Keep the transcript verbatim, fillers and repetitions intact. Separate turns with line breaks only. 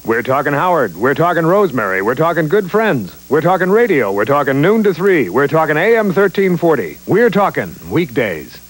We're talking Howard. We're talking Rosemary. We're talking good friends. We're talking radio. We're talking noon to three. We're talking A M thirteen forty. We're talking weekdays.